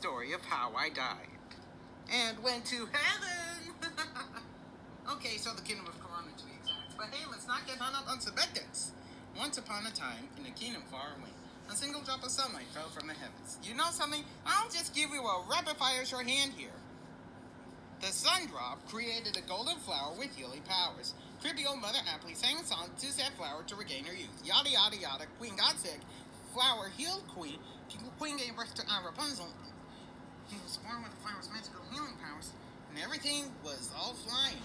story of how I died and went to heaven. Okay, so the kingdom of Corona to be exact. But hey, let's not get hung up on semantics. Once upon a time, in a kingdom far away, a single drop of sunlight fell from the heavens. You know something? I'll just give you a rapid-fire shorthand here. The sun drop created a golden flower with healing powers. Creepy old Mother Aptly sang a song to said flower to regain her youth. Yada yada yada. Queen got sick. Flower healed Queen. Queen gave birth to Rapunzel. He was born with the flower's magical healing powers, and everything was all flying.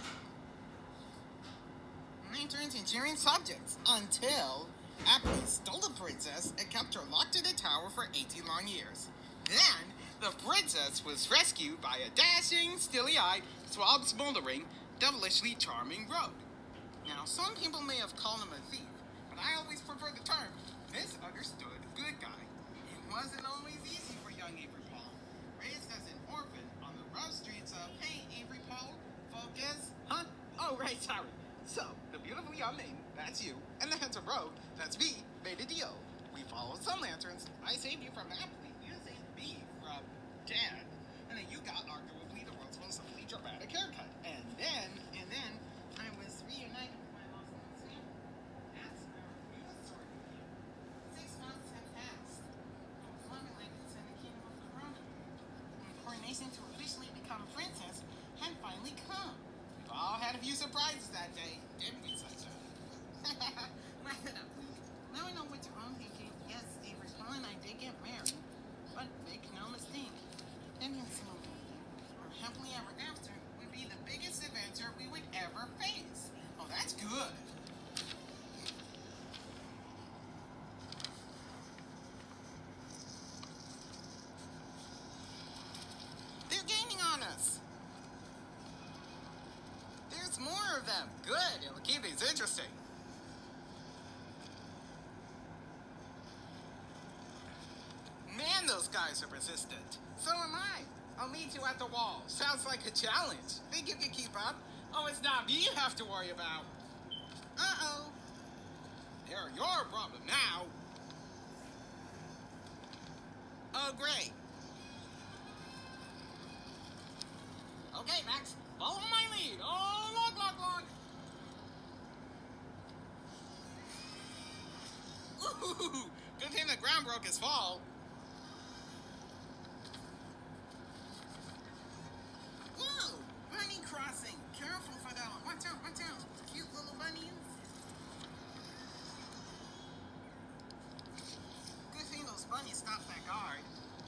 Lanterns and cheering subjects until Aptly stole the princess and kept her locked in the tower for 18 long years. Then, the princess was rescued by a dashing, steely-eyed, swab-smoldering, devilishly charming rogue. Now, some people may have called him a thief, but I always prefer the term misunderstood good guy. It wasn't always easy for young Avery Paul. Raised as an orphan on the rough streets of, hey, Avery Paul, focus. Huh? Oh, right, sorry. So, the beautiful young maiden, that's you, and the handsome rogue, that's me, made a deal. We followed some lanterns. I saved you from Aptly. You saved me from Dad. And then you got arguably the world's most simply dramatic haircut. And then, I was reunited with my lost family. That's our new story. 6 months have passed. I was living like this in the kingdom of Corona. My coronation to officially become princess had finally come. We've all had a few surprises that day, didn't we, Sunshine? Laugh it up, Luke. Now I know what you're all thinking. Yes, Avery Paul and I did get married. But make no mistake, invincible or happily ever after would be the biggest adventure we would ever face. Oh, that's good. They're gaining on us. There's more of them. Good. It'll keep things interesting. Man, those guys are persistent. So am I. I'll meet you at the wall. Sounds like a challenge. Think you can keep up? Oh, it's not me you have to worry about. Uh-oh. They're your problem now. Oh, great. Okay, Max. Follow my lead. Oh, look. Ooh, good thing the ground broke his fall. Whoa, bunny crossing. Careful for that one. Watch out. Cute little bunnies. Good thing those bunnies stopped that guard.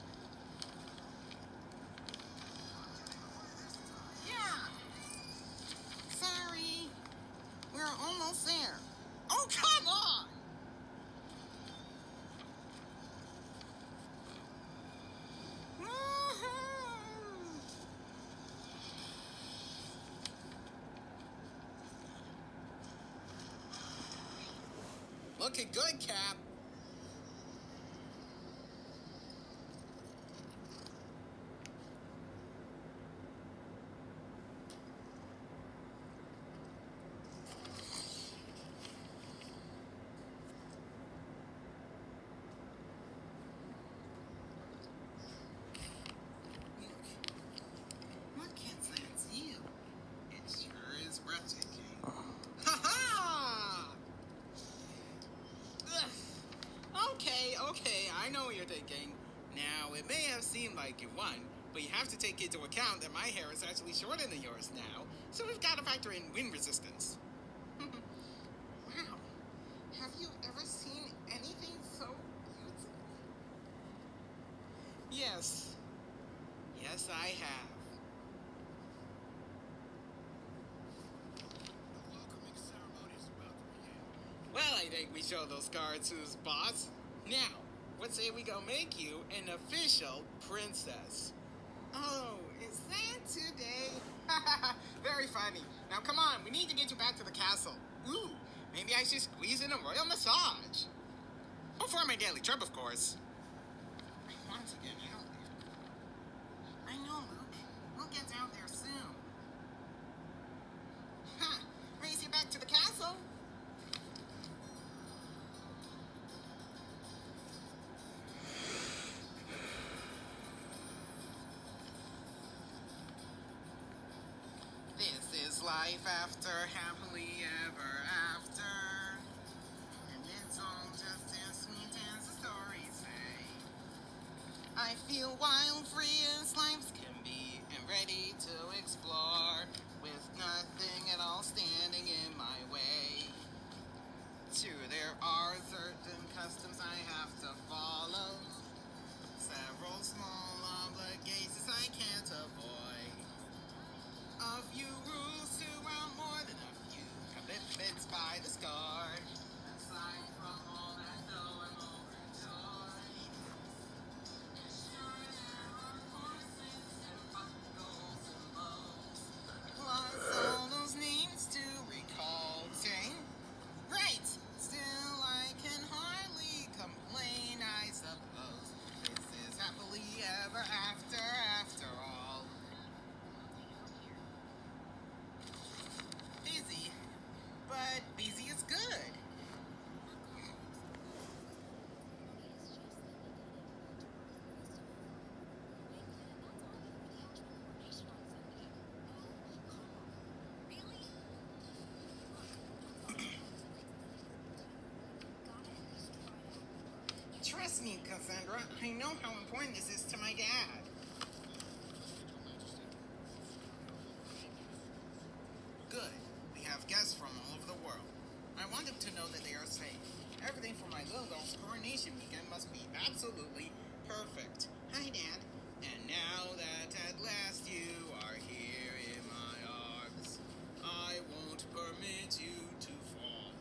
Yeah. Sorry. We're almost there. Oh, come on. Looking good, Cap. What kids, that's you. It sure is breathtaking. Ha-ha! Okay, I know what you're thinking. Now, it may have seemed like you won, but you have to take into account that my hair is actually shorter than yours now, so we've got to factor in wind resistance. Wow. Have you ever seen anything so beautiful? Yes, I have. The welcoming ceremony is about to begin. Well, I think we show those guards who's boss. Now, what say we go make you an official princess? Oh, is that today? Very funny. Now, come on, we need to get you back to the castle. Ooh, maybe I should squeeze in a royal massage. Before my daily trip, of course. I want to get out there. I know, Luke. We'll get down there soon. Race you back to the castle? life after happily ever after. And it's all just as sweet as the stories say. I feel wild, free as life can be, and ready to explore, with nothing at all standing in my way. True, there are certain customs I have to follow, several small obligations I can't avoid. A few rules to out more than a few commitments by the scar. Aside from all that, though, I'm overjoyed. And sure, there are horses and buckles and bows, plus all those names to recall. Jane? Right! Still, I can hardly complain, I suppose. This is happily ever after all. Busy, but busy is good. Trust me, Cassandra, I know how important this is to my dad. Good. We have guests from all over the world. I want them to know that they are safe. Everything for my little girl's coronation weekend must be absolutely perfect. Hi, Dad. And now that at last you are here in my arms, I won't permit you to fall.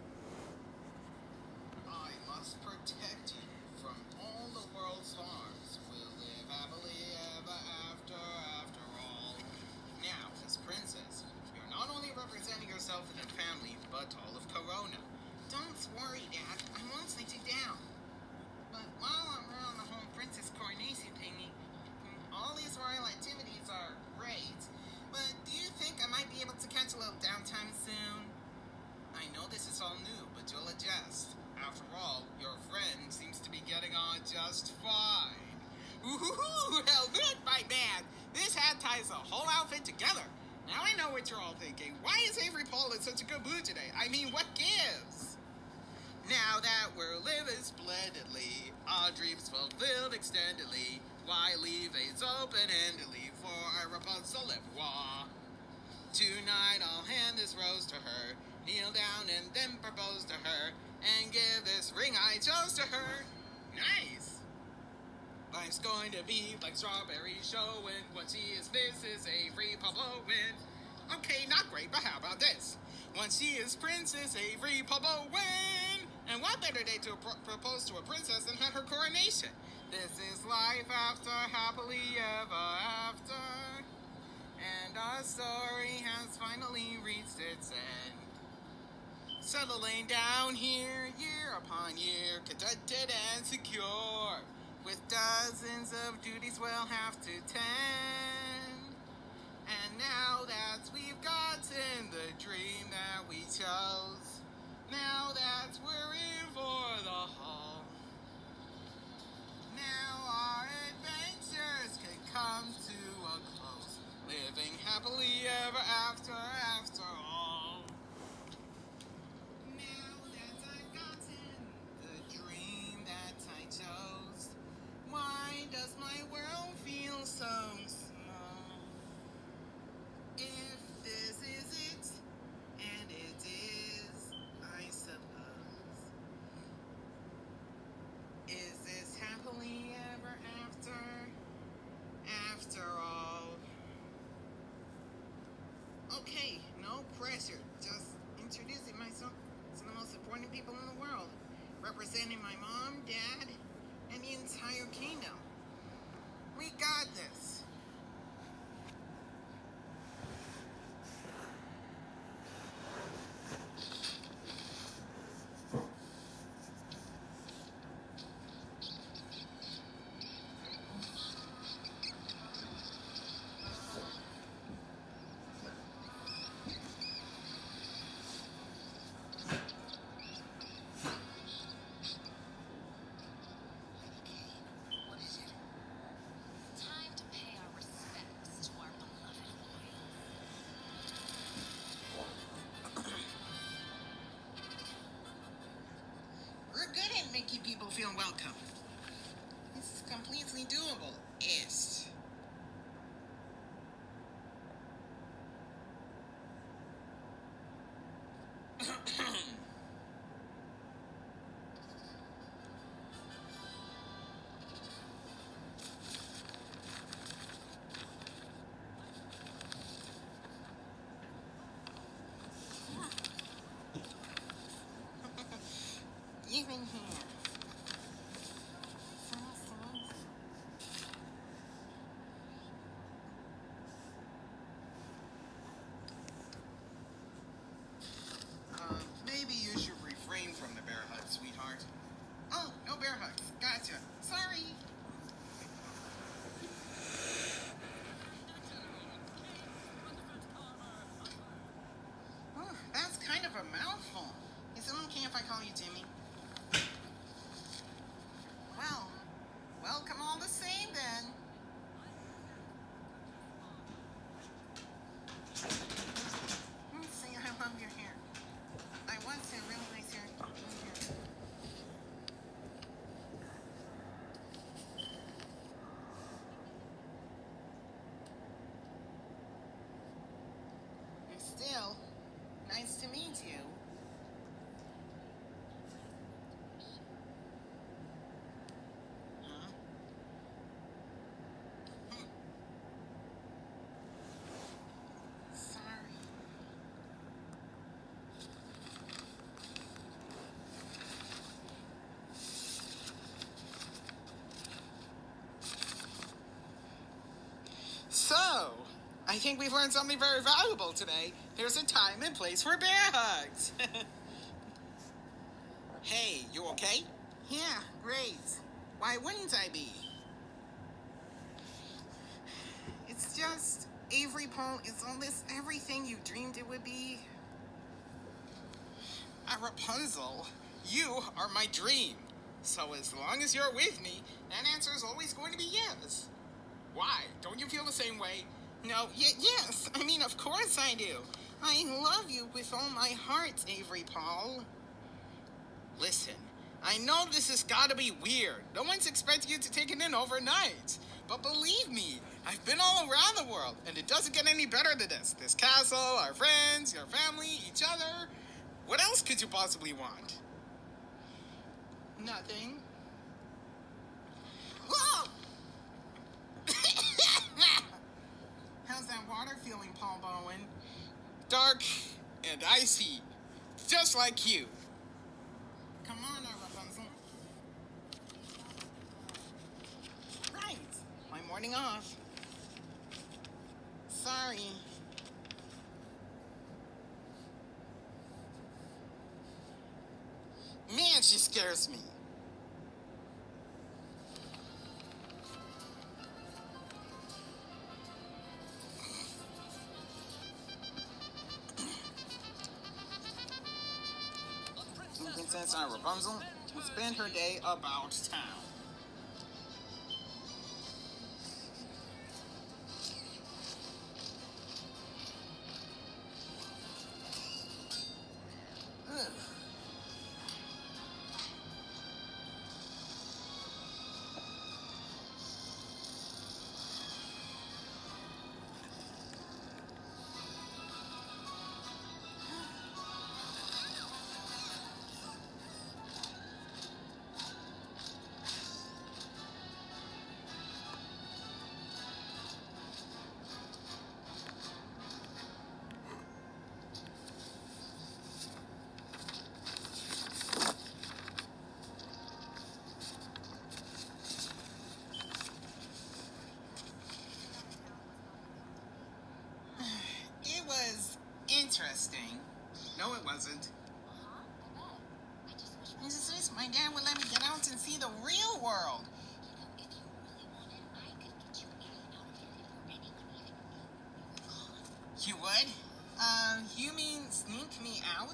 I must protect you from all the world's harms. We'll live happily ever after all. Now, as princess, you're not only representing yourself and your family, but all of Corona. Don't worry, Dad. I won't let you down. But while I'm around the whole princess coronation thingy, all these royal activities are great. But do you think I might be able to catch a little downtime soon? I know this is all new, but you'll adjust. After all, your friend seems to be getting on just fine. Ooh, hell good, my man! This hat ties the whole outfit together. Now I know what you're all thinking. Why is Avery Paul in such a good mood today? I mean, what gives? Now that we're living splendidly, our dreams fulfilled extendedly, why leave things open-endedly for a Rapunzel revoir? Tonight I'll hand this rose to her, kneel down and then propose to her, and give this ring I chose to her. Nice! Life's going to be like strawberry showing when she is Mrs. Avery Pablowen. Okay, not great, but how about this? When she is Princess Avery Pablowen. And what better day to propose to a princess than at her coronation? This is life after happily ever after. And our story has finally reached its end. Settling down here, year upon year, contented and secure, with dozens of duties we'll have to tend. And now that we've gotten the dream that we chose, now that we're in for the haul, now our adventures can come to a close, living happily ever after all. Now that I've gotten the dream that I chose, why does my world feel so small? If this is it, and it is, I suppose, is this happily ever after all? Okay, no pressure, just introducing myself to the most important people in the world, representing my mom, dad, and the entire kingdom. We got this. Time to pay feel welcome. This is completely doable. Yes. Even here. Maybe you should refrain from the bear hug, sweetheart. Oh, no bear hugs. Gotcha. Sorry. Oh, that's kind of a mouthful. Is it okay if I call you Jimmy? Well, welcome all the same then. See, I love your hair. I want to really nice hair. And still, nice to meet you. Huh? Sorry. So, I think we've learned something very valuable today. There's a time and place for bear hugs. Hey, you okay? Yeah, great. Why wouldn't I be? It's just, Avery Paul, is all this everything you dreamed it would be? Rapunzel, you are my dream. So as long as you're with me, that answer is always going to be yes. Why? Don't you feel the same way? No, yes. I mean, of course I do. I love you with all my heart, Avery Paul. Listen, I know this has got to be weird. No one's expecting you to take it in overnight. But believe me, I've been all around the world, and it doesn't get any better than this. This castle, our friends, your family, each other. What else could you possibly want? Nothing. Whoa! How's that water feeling, Paul Bowen? Dark and icy, just like you. Come on now, Rapunzel. Right, my morning off. Sorry. Man, she scares me. Princess Rapunzel will spend her day about town. Ugh. It was interesting. No, it wasn't. I just wish my dad would let me get out and see the real world. You would? You mean sneak me out?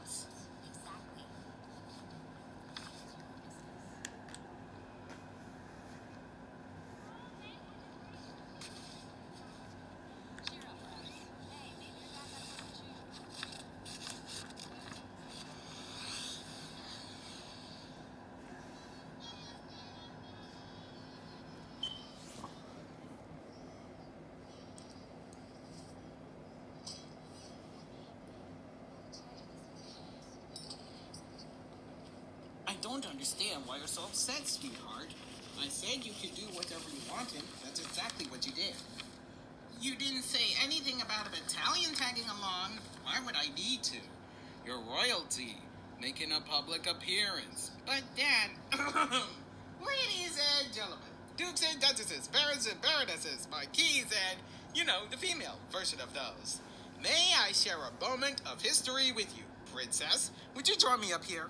don't understand why you're so upset, sweetheart. I said you could do whatever you wanted. That's exactly what you did. You didn't say anything about a battalion tagging along. Why would I need to? You're royalty, making a public appearance. But Dad, ladies and gentlemen, dukes and duchesses, barons and baronesses, marquises, and, the female version of those. May I share a moment of history with you, Princess? Would you join me up here?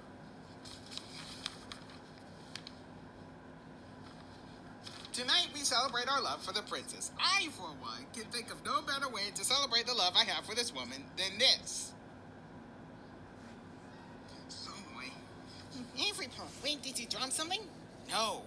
Tonight we celebrate our love for the princess. I, for one, can think of no better way to celebrate the love I have for this woman than this. Oh boy. Avery Paul, wait, did you drop something? No.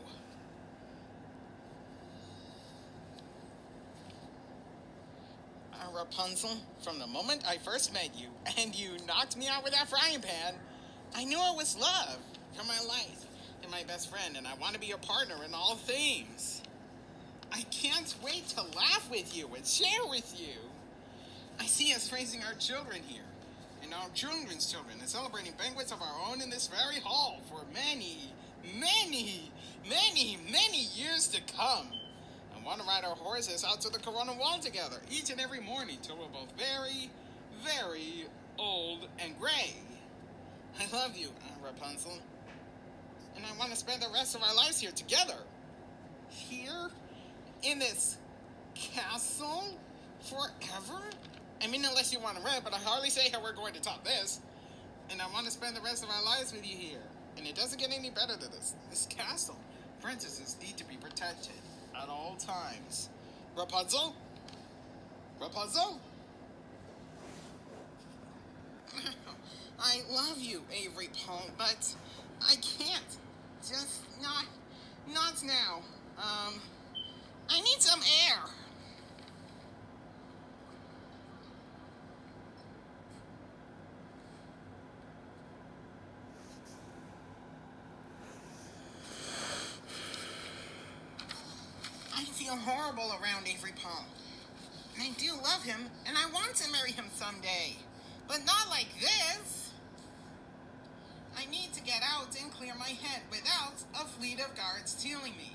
Rapunzel, from the moment I first met you, and you knocked me out with that frying pan, I knew it was love. You're my life. And my best friend, and I want to be your partner in all things. I can't wait to laugh with you and share with you. I see us raising our children here, and our children's children, and celebrating banquets of our own in this very hall for many, many, many, many years to come. I want to ride our horses out to the Corona Wall together each and every morning till we're both very, very old and gray. I love you, Rapunzel. And I want to spend the rest of our lives here together. Here? In this castle? Forever? I mean, unless you want to rent, but I hardly say how we're going to top this. And I want to spend the rest of our lives with you here. And it doesn't get any better than this. This castle. Princesses need to be protected at all times. Rapunzel? Rapunzel? I love you, Avery Paul, but I can't. Just not now. I need some air. I feel horrible around Avery Paul. I do love him, and I want to marry him someday. But not like this. I need to get out and clear my head without a fleet of guards tailing me.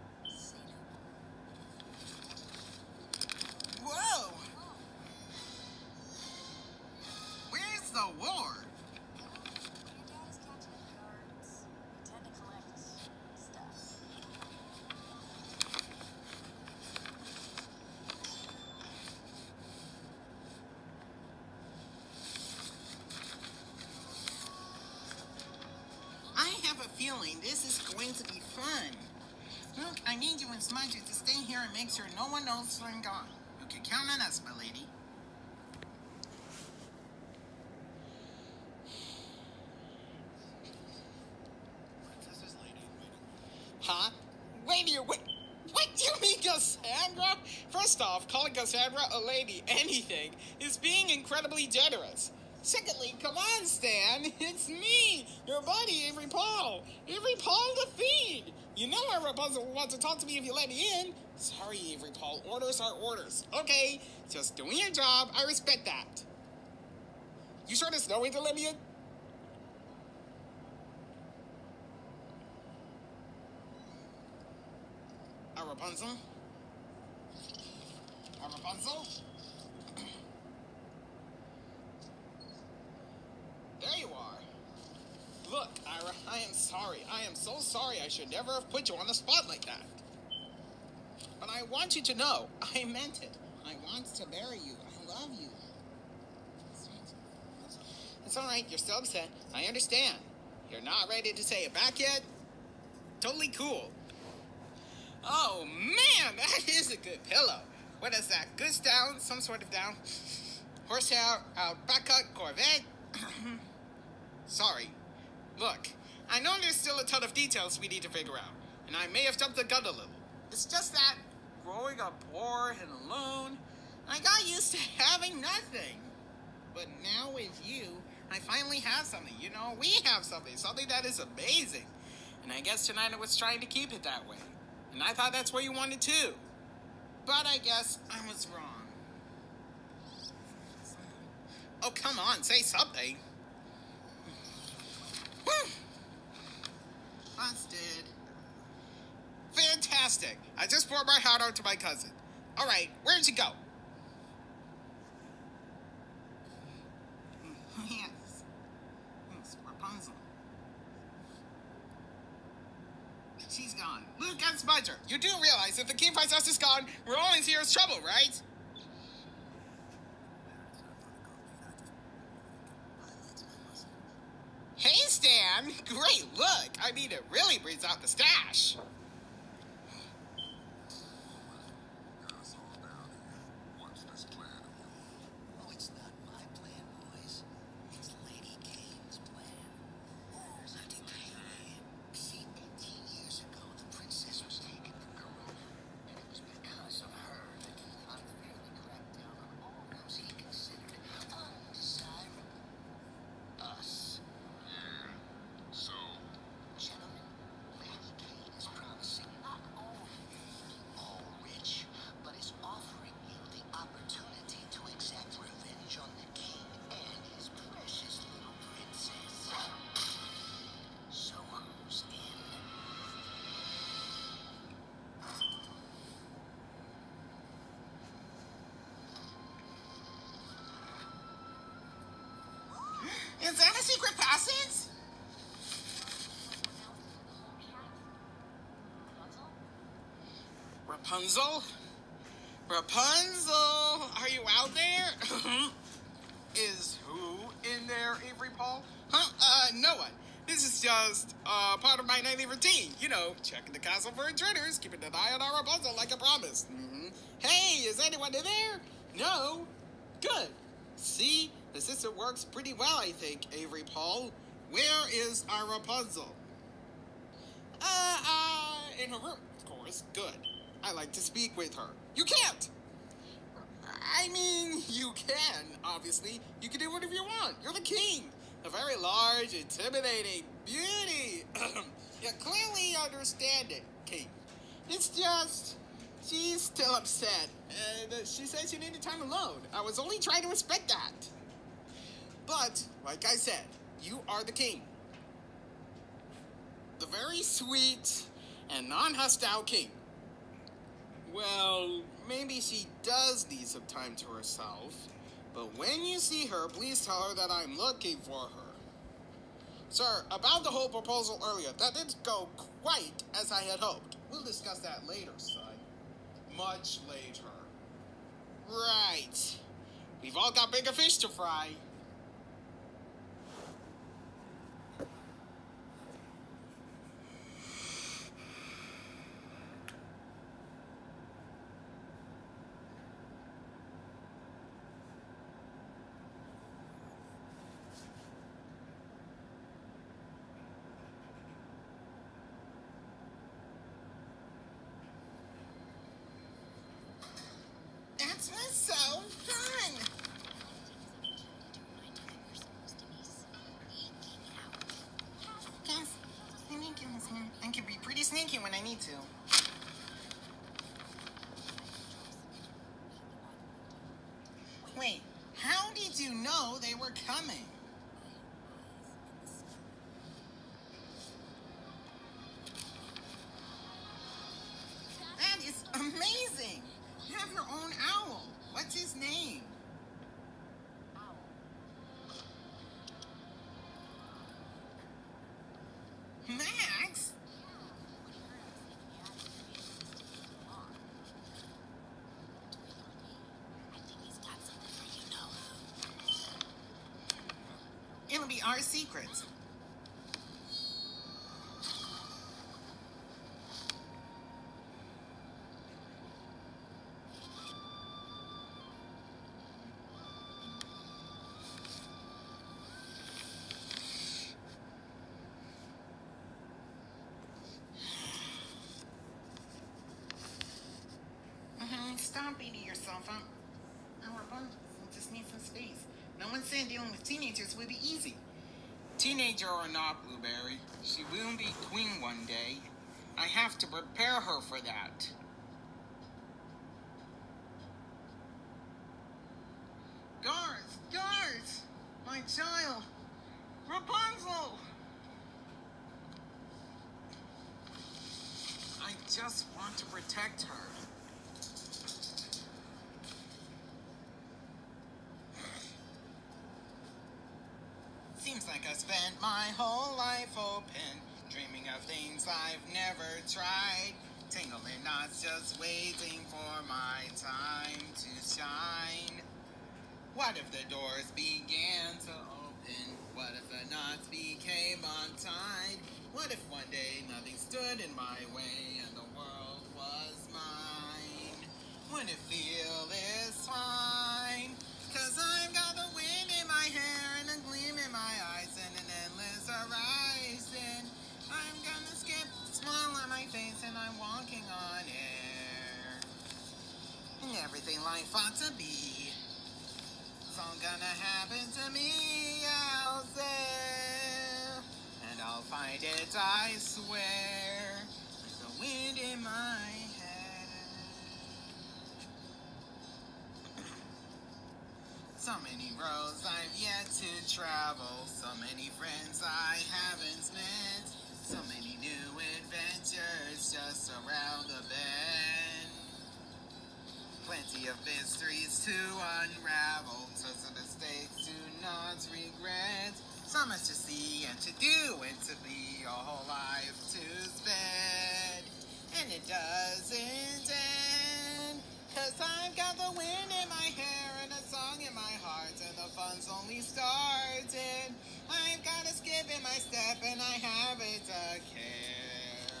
Whoa! Where's the war? I have a feeling this is going to be fun. Look, I need you and Smudgy to stay here and make sure no one knows I'm gone. You can count on us, my lady. Princess's lady in waiting. Huh? Wait here, wait. What do you mean, Cassandra? First off, calling Cassandra a lady, anything, is being incredibly generous. Secondly, come on, Stan. It's me, your buddy, Avery Paul. Avery Paul the Fiend. You know our Rapunzel will want to talk to me if you let me in. Sorry, Avery Paul. Orders are orders. Okay, just doing your job. I respect that. You sure there's no way to let me in? Rapunzel? Rapunzel? There you are. Look, Ira, I am sorry. I am so sorry. I should never have put you on the spot like that. But I want you to know, I meant it. I want to marry you. I love you. It's all right. You're still upset. I understand. You're not ready to say it back yet? Totally cool. Oh, man, that is a good pillow. What is that? Goods down? Some sort of down? Horsehair, Alpaca, Corvette? Sorry. Look, I know there's still a ton of details we need to figure out, and I may have jumped the gun a little. It's just that, growing up poor and alone, I got used to having nothing. But now with you, I finally have something. You know, we have something that is amazing. And I guess tonight I was trying to keep it that way. And I thought that's what you wanted too. But I guess I was wrong. Oh, come on, say something. Busted. Fantastic. I just poured my heart out to my cousin. All right, where'd she go? Yes. It's Rapunzel. She's gone. Luke and Smudger, you do realize if the King Princess is gone, we're all in serious trouble, right? Hey, Stan! Great look! I mean, it really brings out the stash. Oh, it's not my plan, boys. It's Lady Kane's plan. Lady Kane. See, 18 years ago, the princess was taken from Corona, and it was because of her that he unfairly cracked down on all those he considered undesirable. Us. Yeah. So, Gentlemen, Lady Kane is promising not only making you all rich, but is offering you the opportunity to exact revenge on the king and his precious little princess. So who's in? Is that a secret passage? Rapunzel? Rapunzel? Are you out there? Is who in there, Avery Paul? Huh? No one. This is just part of my nightly routine. You know, checking the castle for intruders, keeping an eye on our Rapunzel like I promised. Hey, is anyone in there? No? Good. See, the system works pretty well, I think, Avery Paul. Where is our Rapunzel? In her room, of course. Good. I like to speak with her. You can't! I mean, you can, obviously. You can do whatever you want. You're the king. A very large, intimidating beauty. You clearly understand it, king. It's just, she's still upset. And she said she needed time alone. I was only trying to respect that. But, like I said, you are the king. The very sweet and non-hostile king. Well, maybe she does need some time to herself, but when you see her, please tell her that I'm looking for her. Sir, about the whole proposal earlier, that didn't go quite as I had hoped. We'll discuss that later, son. Much later. Right. We've all got bigger fish to fry. That was so fun! Yes, I can be pretty sneaky when I need to. Wait, how did you know they were coming? That is amazing! You have your own owl. What's his name? Max? It'll be our secret. Stop beating yourself up. Our Rapunzel just needs some space. No one said dealing with teenagers would be easy. Teenager or not, Blueberry, she will be queen one day. I have to prepare her for that. Guards! Guards! My child! Rapunzel! just want to protect her. Seems like I spent my whole life open, dreaming of things I've never tried. Tangling knots just waiting for my time to shine. What if the doors began to open? What if the knots became untied? What if one day nothing stood in my way and the world was mine? Wouldn't it feel this fine? 'Cause I've got the wind in my hair and a gleam in my eyes and an endless horizon. I'm gonna skip, smile on my face, and I'm walking on air. And everything life ought to be, it's all gonna happen to me out there. And I'll find it, I swear, with the wind in my hair. So many roads I've yet to travel, so many friends I haven't met, so many new adventures just around the bend. Plenty of mysteries to unravel, tons of mistakes to not regret, so much to see and to do and to be, a whole life to spend. And it doesn't end, 'cause I've got the wind in my hair and a song in my heart, and the fun's only started. I've got a skip in my step and I haven't a care.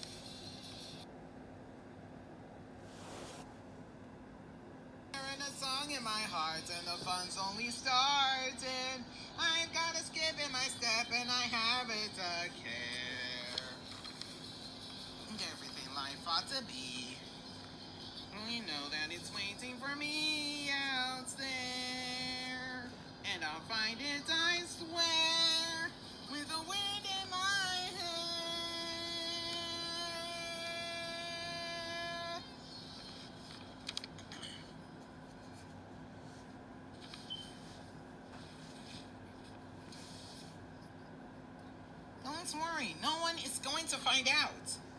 And a song in my heart and the fun's only started. I've got a skip in my step and I haven't a care. And everything life ought to be, we know that it's waiting for me out there. And I'll find it, I swear, with the wind in my hair. Don't worry, no one is going to find out.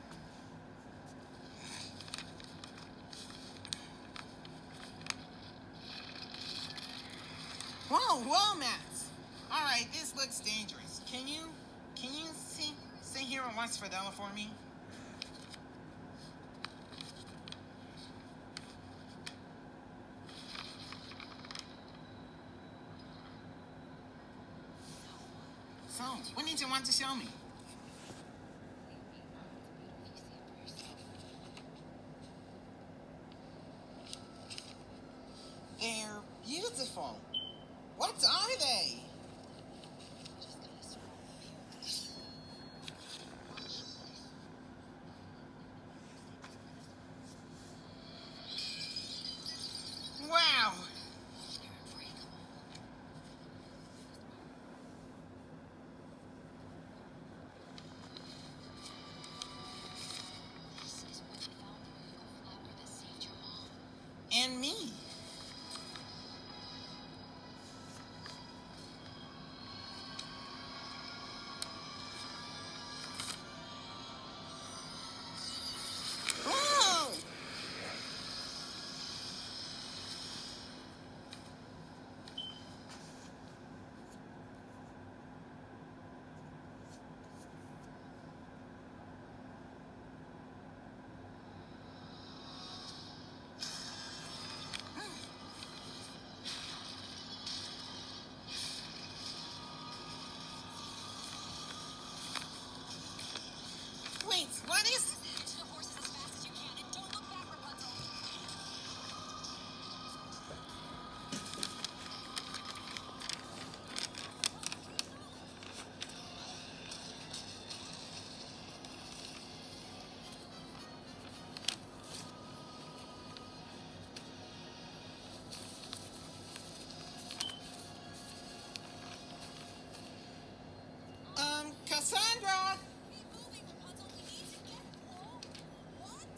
Whoa, Max. All right, this looks dangerous. Can you sit here and watch Fidela for me? So, what did you want to show me? They're beautiful. What are they? Wow. And me. Whoa! Wait, what is... To the horses as fast as you can and don't look back, Rapunzel. Cassandra! Be moving, Rapunzel. We need to get home. What?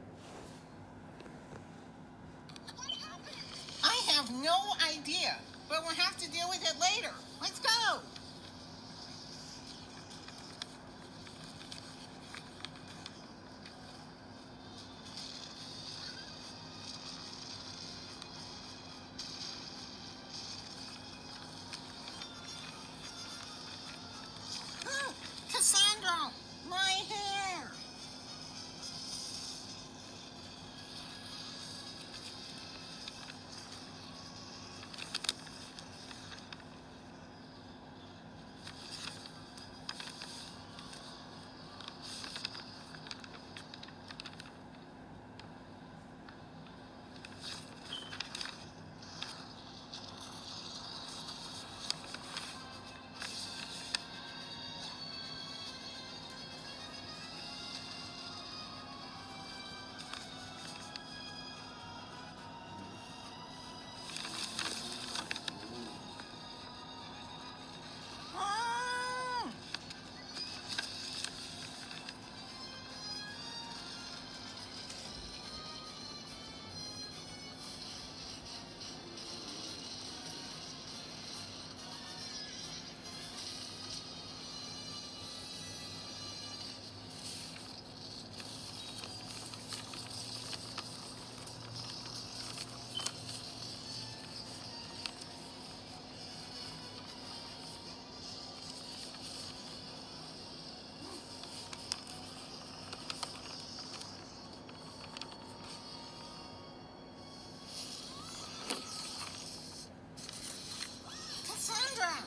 What happened? I have no idea, but we'll have to deal with it later. Let's go! Cassandra! My hair! Cassandra!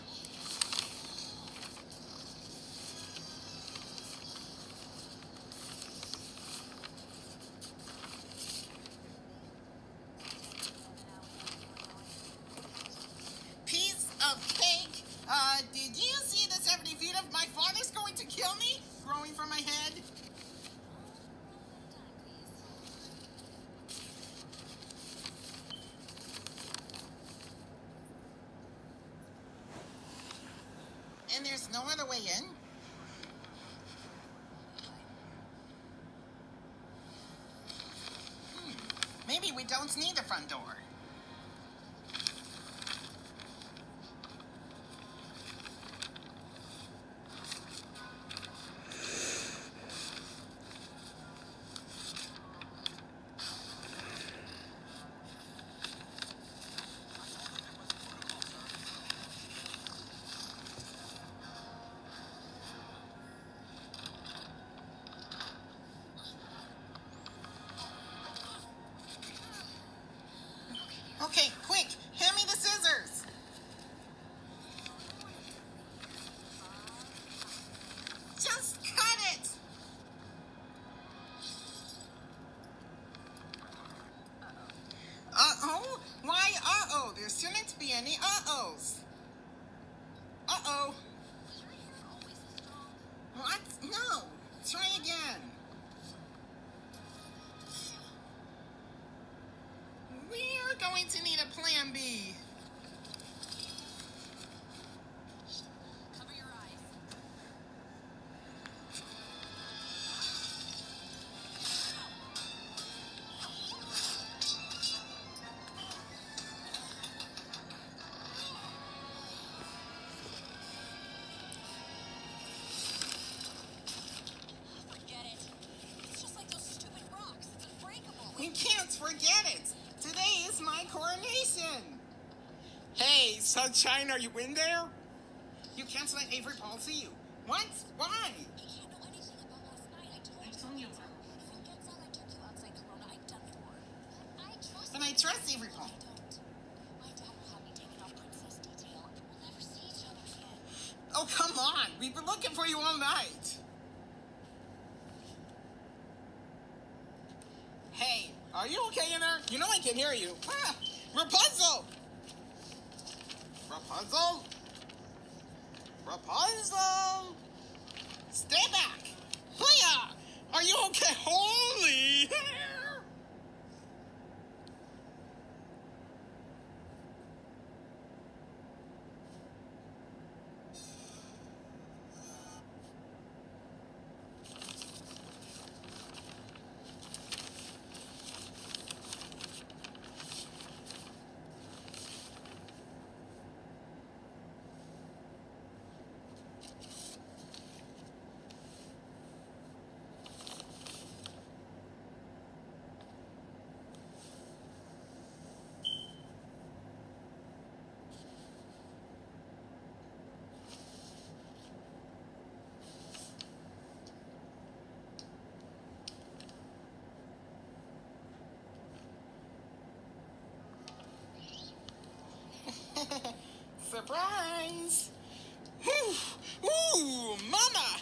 Piece of cake. Did you see the 70 feet of my father's going to kill me growing from my head? And there's no other way in? Maybe we don't need the front door. Okay, quick, hand me the scissors. Just cut it. Uh-oh? Why uh-oh? There shouldn't be any uh-ohs. Uh-oh. What? No. Try again. We're going to need a plan B. Cover your eyes. Forget it. It's just like those stupid rocks. It's unbreakable. We can't forget it. Today is my coronation. Hey, Sunshine, are you in there? You can't let Avery Paul see you. What? Why? He can't know anything about last night. I told you. If he gets out, I took you outside Corona. I'm done for. I trust And I trust Avery Paul. I don't. My dad will have me taken off princess detail. We'll never see each other again. Oh, come on. We've been looking for you all night. Hey, are you okay in there? You know I can hear you. Ah, Rapunzel! Rapunzel? Rapunzel! Stay back! Hiya! Are you okay? Holy! Surprise! Ooh, mama!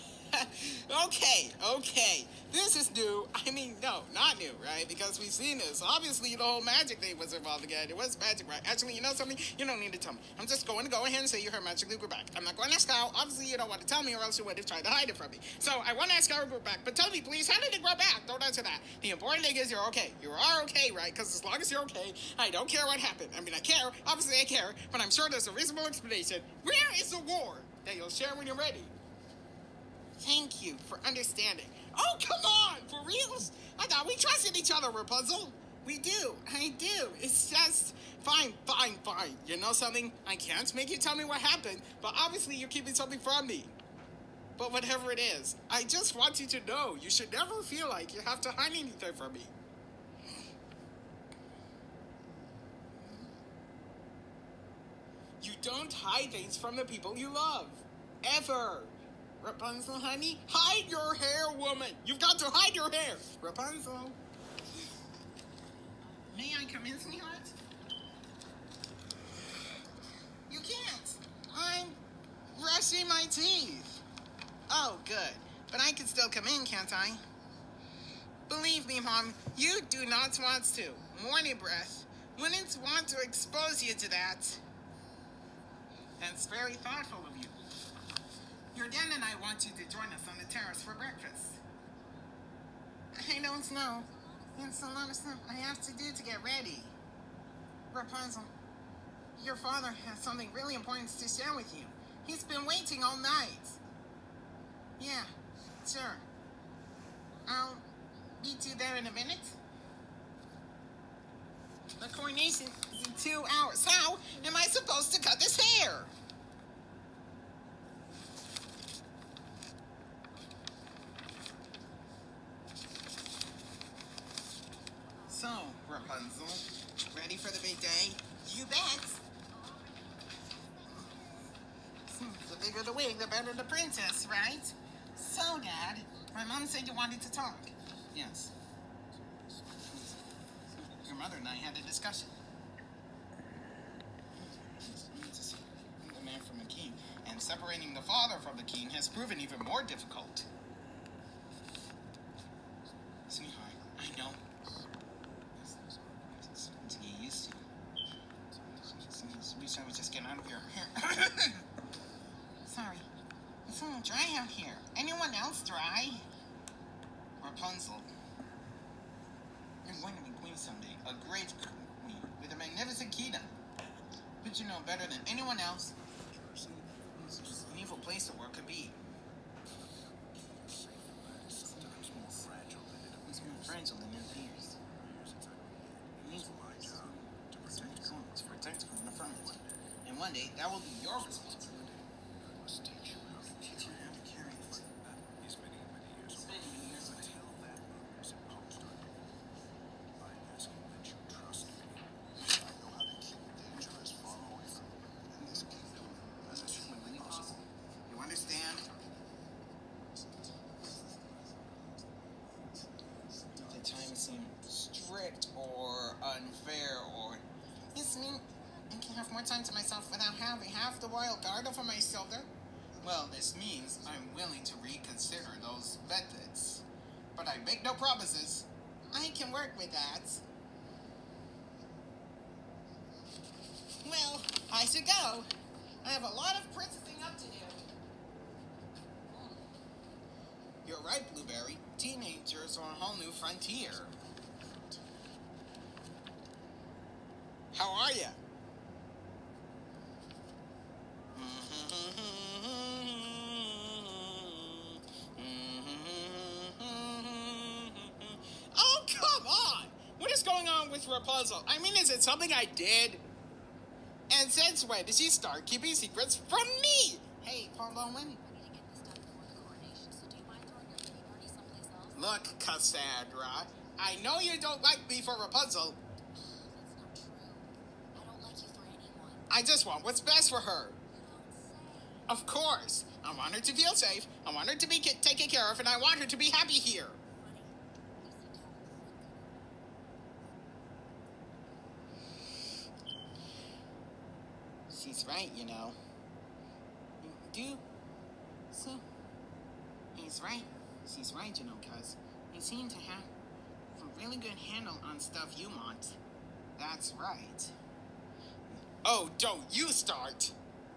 Okay. This is new. I mean, no, not new, right? Because we've seen this. Obviously, the whole magic thing was involved again. It was magic, right? Actually, you know something? You don't need to tell me. I'm just going to go ahead and say you heard magically grew back. I'm not going to ask how. Obviously, you don't want to tell me or else you would have tried to hide it from me. So, I want to ask how it grew back. But tell me, please, how did it grow back? Don't answer that. The important thing is you're okay. You are okay, right? Because as long as you're okay, I don't care what happened. I mean, I care. Obviously, I care. But I'm sure there's a reasonable explanation. Where is the war? That you'll share when you're ready. Thank you for understanding. Oh, come on! For reals? I thought we trusted each other, Rapunzel. We do. I do. It's just... Fine. You know something? I can't make you tell me what happened, but obviously you're keeping something from me. But whatever it is, I just want you to know you should never feel like you have to hide anything from me. You don't hide things from the people you love. Ever. Rapunzel, honey, hide your hair, woman. You've got to hide your hair. Rapunzel. May I come in, sweetheart? You can't. I'm brushing my teeth. Oh, good. But I can still come in, can't I? Believe me, Mom, you do not want to. Morning breath. Wouldn't want to expose you to that. That's very thoughtful of you. Your dad and I want you to join us on the terrace for breakfast. I don't know. It's a lot of stuff I have to do to get ready. Rapunzel, your father has something really important to share with you. He's been waiting all night. Yeah, sure. I'll meet you there in a minute. The coronation is in 2 hours. How am I supposed to cut this hair? So, Rapunzel, ready for the big day? You bet. The bigger the wig, the better the princess, right? So, Dad, my mom said you wanted to talk. Yes. Your mother and I had a discussion. The man from the king, and separating the father from the king has proven even more difficult. Sweetheart, I know. To get used to. Wish I was just getting out of here. Sorry. It's a little dry out here. Anyone else dry? Rapunzel. You're going to be queen someday. A great queen with a magnificent kingdom. But you know better than anyone else. It's just an evil place the world could be. It's more fragile than it appears. To protect you from the front. And one day, that will be your responsibility. Teach you how to carry it. Spending many years with you. By asking that you trust me, I know how to keep danger as far away from you in this kingdom as is humanly possible. You understand? The time seemed strict or unfair or... This means I can have more time to myself without having half the royal guard over my shoulder? Well, this means I'm willing to reconsider those methods. But I make no promises. I can work with that. Well, I should go. I have a lot of princessing up to do. You're right, Blueberry. Teenagers are a whole new frontier. How are ya? Oh, come on! What is going on with Rapunzel? I mean, is it something I did? And since when did she start keeping secrets from me? Hey, hold on, when? We need to get this done before the coronation, so do you mind throwing your kitty party someplace else? Look, Cassandra, I know you don't like me for Rapunzel. That's not true. I don't like you for anyone. I just want what's best for her. You don't say. Of course. I want her to feel safe. I want her to be taken care of, and I want her to be happy here. Funny. You seem to overthink it. She He's right, you know. Do so. He's right. She's right, you know, cuz you seem to have a really good handle on stuff you want. That's right. Oh, don't you start!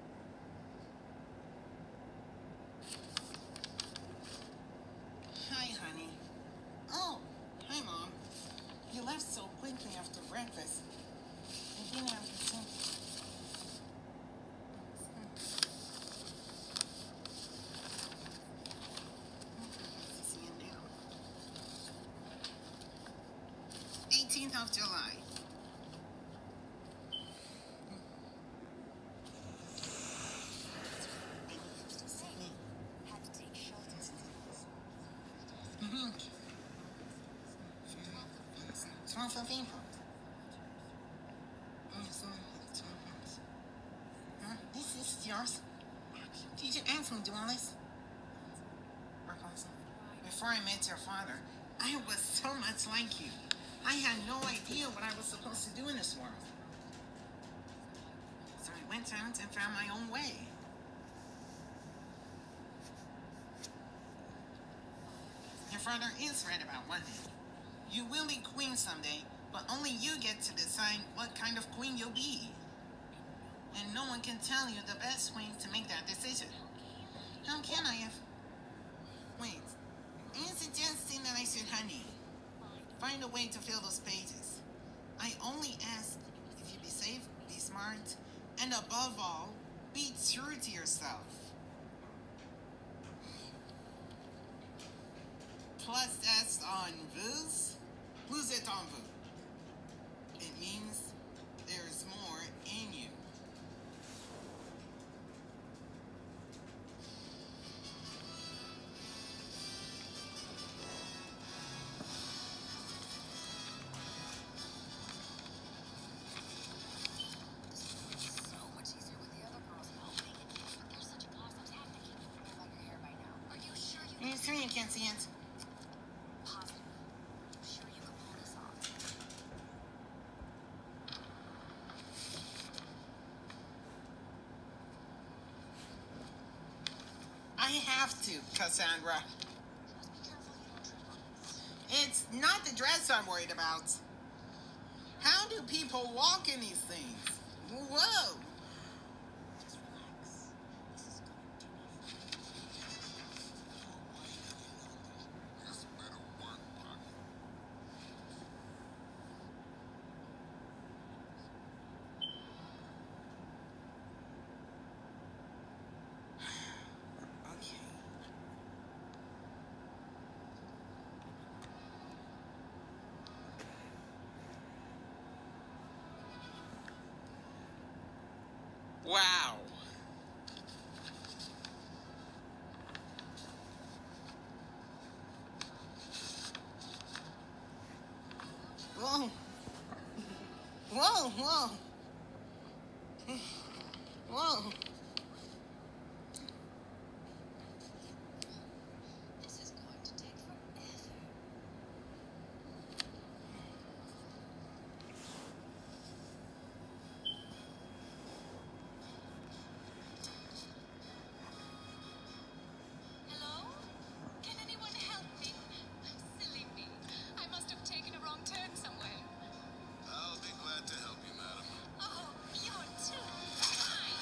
Hi, honey. Oh, hi, Mom. You left so quickly after breakfast. I didn't have to think. See you now. 18th of July. Had to take shelter. Mm-hmm. 12th of April. Huh? This is yours. Did you ask me to do all this? Rapunzel, before I met your father, I was so much like you. I had no idea what I was supposed to do in this world. So I went out and found my own way. Your father is right about one thing. You will be queen someday, but only you get to decide what kind of queen you'll be. And no one can tell you the best way to make that decision. How can I have... Wait, are you suggesting that I should, honey, find a way to fill those pages? I only ask if you be safe, be smart, and above all, be true to yourself. Plus that's en vous. Vous êtes en vous. It means there's more in you. So much easier with the other girls helping. You're such a class act. I can't even pull out your hair by now. Are you sure you Are you sure you can't see it? positive? Sure you can pull this off? I have to, Cassandra. Just be careful you don't trip on this. It's not the dress I'm worried about. How do people walk in these things? Whoa! Just relax. This is gonna do nothing. This better work, Pocket. Okay. Wow. Whoa. Whoa, whoa. Whoa. This is going to take forever. Hello? Can anyone help me? Silly me. I must have taken a wrong turn somewhere. I'll be glad to help you, madam. Oh, you're too kind.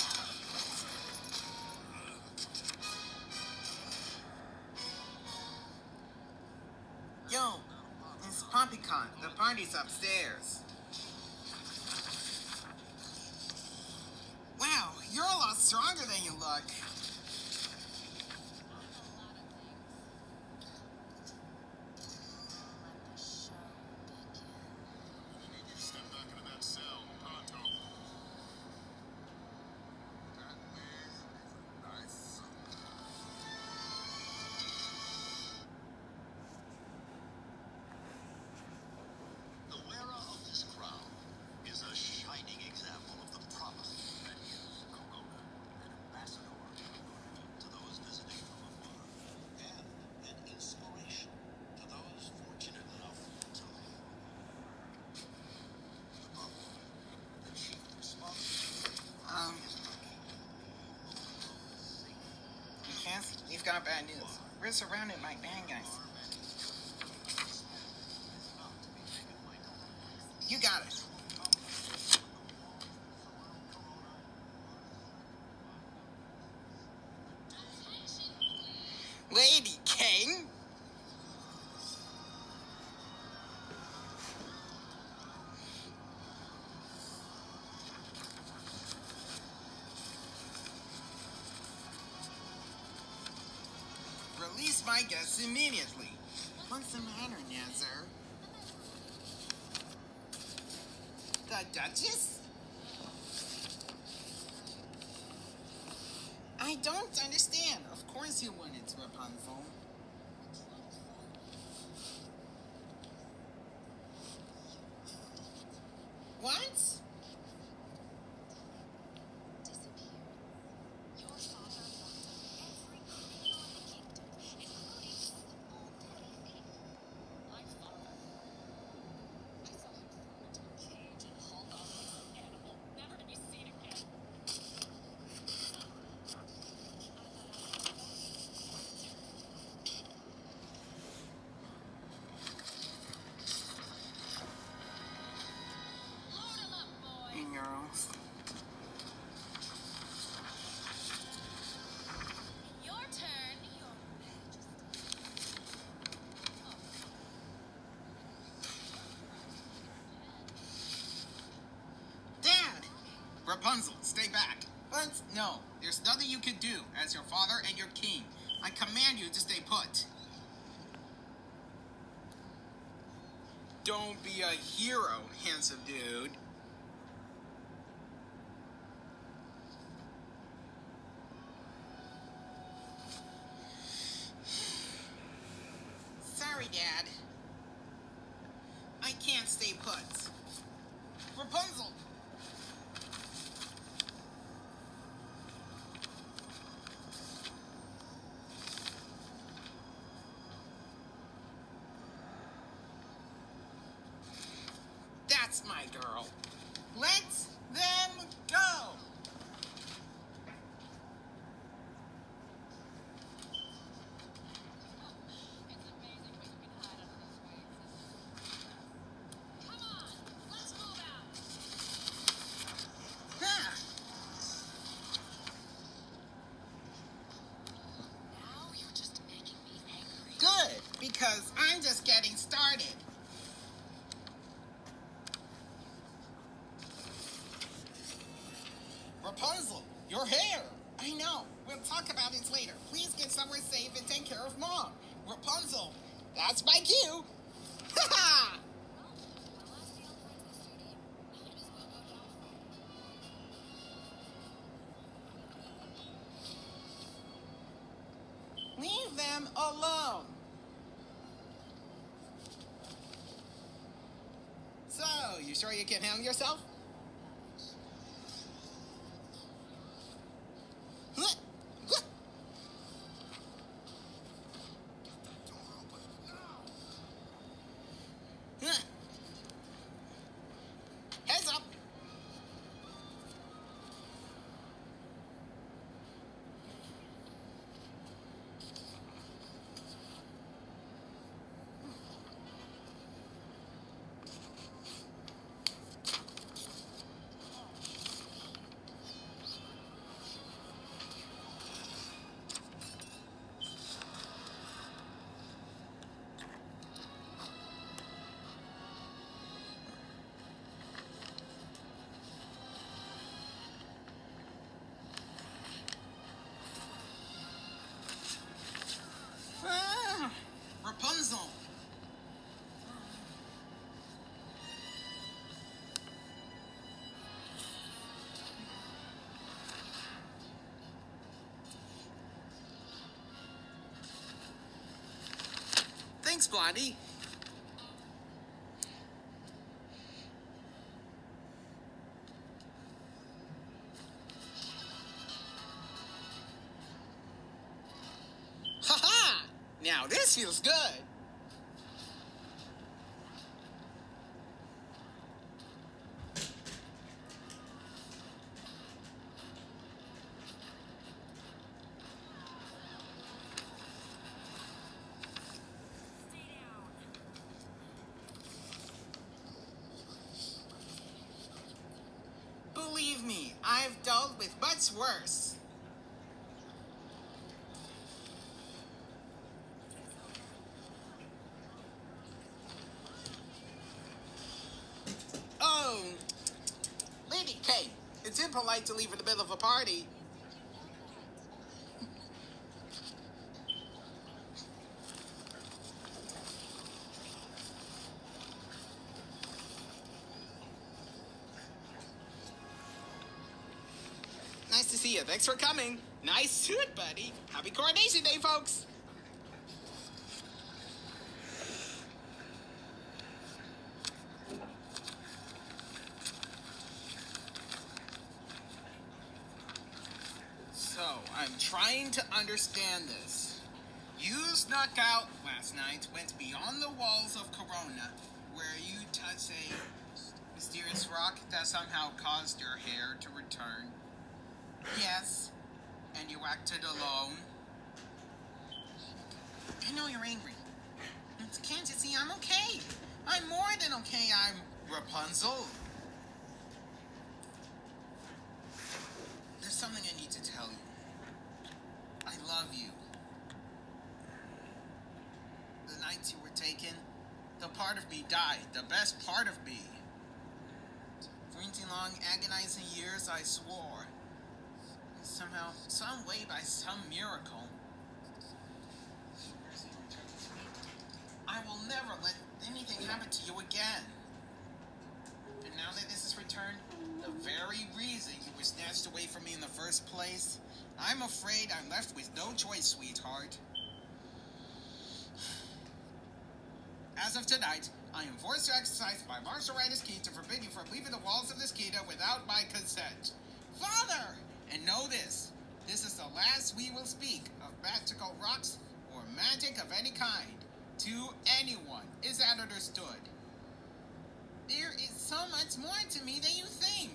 Yo, it's PoppyCon. The party's upstairs. Wow, you're a lot stronger than you look. Let the show begin. I need you to step back into that cell, pronto. That man is a nice son. The wearer of this crown is a shining example of the promise that is Corona, an ambassador Yes, we've got bad news. We're surrounded by bad guys. You got it. Lady King? Release my guests immediately. What's the matter, Nazar? The Duchess? I don't understand. Of course you wouldn't, Rapunzel. What? Girls. Your turn, Your Dad! Rapunzel, stay back. But no, there's nothing you can do as your father and your king. I command you to stay put. Don't be a hero, handsome dude. Sorry, Dad. I can't stay put. Rapunzel! That's my girl. Let them go! It's amazing what you can hide under those wings. Come on, let's move out. Huh. Now you're just making me angry. Good, because I'm just getting started. Rapunzel, your hair! I know. We'll talk about it later. Please get somewhere safe and take care of Mom. Rapunzel, that's my cue. Ha ha! Leave them alone. So, you sure you can handle yourself? Heads up. Rapunzel. Thanks, Blondie. Ha-ha! Now this feels good. I've dealt with much worse. Oh, Lady Kate, it's impolite to leave in the middle of a party. Nice to see you. Thanks for coming. Nice suit, buddy. Happy Coronation Day, folks. So, I'm trying to understand this. You snuck out last night, went beyond the walls of Corona, where you touched a mysterious rock that somehow caused your hair to return. Yes, and you acted alone. I know you're angry. Can't you see I'm okay? I'm more than okay. I'm Rapunzel. There's something I need to tell you. I love you. The nights you were taken, the part of me died, the best part of me. For 20 long, agonizing years, I swore. Somehow, some way, by some miracle, I will never let anything happen to you again. And now that this is returned, the very reason you were snatched away from me in the first place, I'm afraid I'm left with no choice, sweetheart. As of tonight, I am forced to exercise my martial right key to forbid you from leaving the walls of this kingdom without my consent. Father! And know this is the last we will speak of magical rocks or magic of any kind to anyone. Is that understood? There is so much more to me than you think.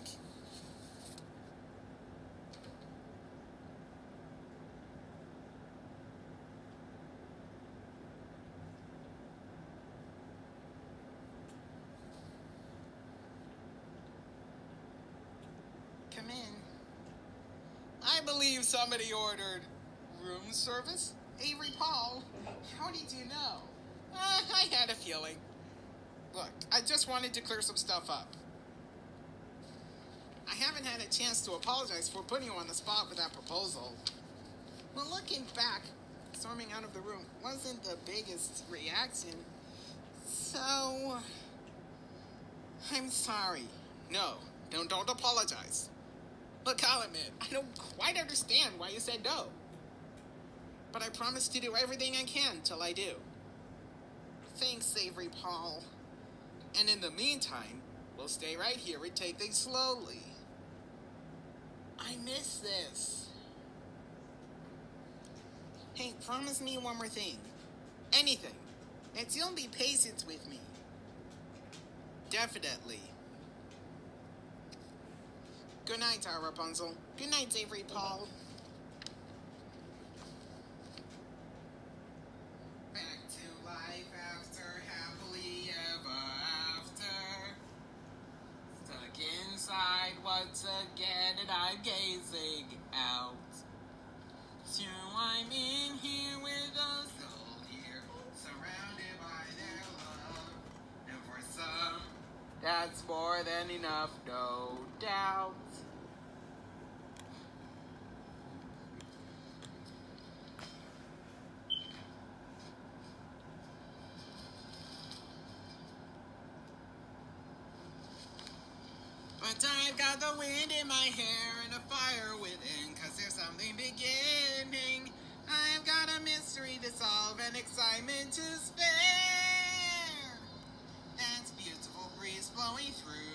Come in. I believe somebody ordered room service? Avery Paul, how did you know? I had a feeling. Look, I just wanted to clear some stuff up. I haven't had a chance to apologize for putting you on the spot with that proposal. Well, looking back, storming out of the room wasn't the biggest reaction. So, I'm sorry. No, don't apologize. Look, I'll admit, I don't quite understand why you said no. But I promise to do everything I can till I do. Thanks, Avery Paul. And in the meantime, we'll stay right here and take things slowly. I miss this. Hey, promise me one more thing. Anything. And you'll be patient with me. Definitely. Good night, Rapunzel. Good night, Avery Paul. Back to life after happily ever after. Stuck inside once again and I'm gazing out. So I'm in here with us all here, surrounded by their love. And for some, that's more than enough, no doubt. But I've got the wind in my hair and a fire within, 'cause there's something beginning. I've got a mystery to solve and excitement to spare. That's beautiful breeze blowing through.